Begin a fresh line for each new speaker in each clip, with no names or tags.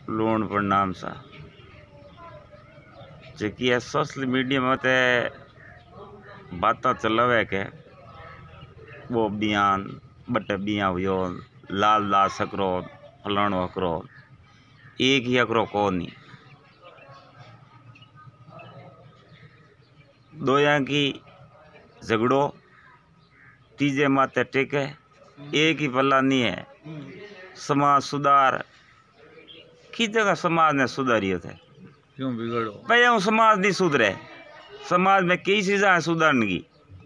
लूण प्रणाम सा जेकी है सोशल मीडिया में ते बात चलावे के वो बयान बटे बिया हुयो लाल लाल सकरो फलाणो अकरो एक ही अकरो को नहीं दोया की झगड़ो तीजे माते टेके एक ही पल्ला नहीं है। समाज सुधार की जगह समाज ने सुधारियो थे
क्यों बिगड़ो
भाई हम समाज नहीं सुधरे। समाज में कई चीज़ें सुधारने की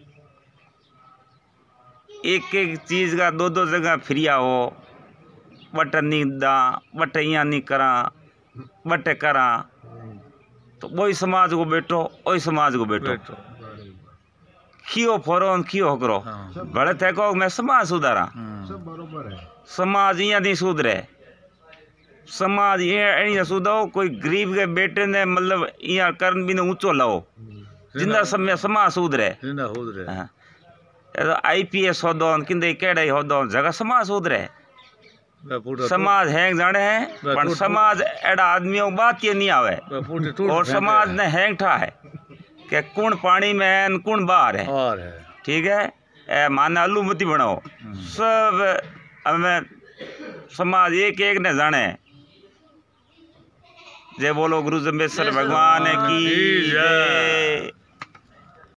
एक एक चीज़ का दो दो जगह फिरिया हो बट नहीं दा बट यहाँ नहीं करा बट करा तो वही समाज को बैठो वही समाज को बैठो खियो फोरो खियो हकरो भले थे को मैं समाज सुधारा
सब बरोबर है।
समाज यहाँ नहीं सुधरे। समाज ये सुधाओ कोई गरीब के बेटे ने मतलब यहाँ करन भी ने ऊंचो लाओ जिंदा समय समाज सुधरे। IPS हो दो किंदे केड़े हो दो जगह समाज सुधरे। समाज हैंग जाने है पर समाज एड़ा आदमियों बात ये नहीं आवे और समाज ने हैंग ठा है कि कौन पानी में है कौन बाहर है। ठीक है माना आलू मती बनाओ सब हमें समाज एक एक ने जाने। जय बोलो गुरु जम्बेश्वर भगवान की जय।